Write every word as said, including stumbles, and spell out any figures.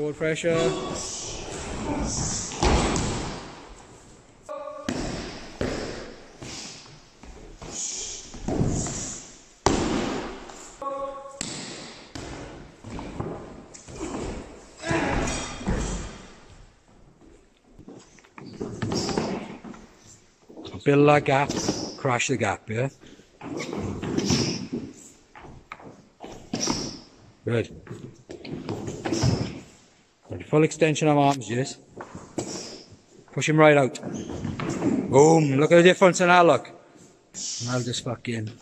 Forward pressure. Build that gap, crash the gap, yeah? Good. Full extension of arms, yes. Push him right out. Boom, look at the difference in that look. Now just fucking...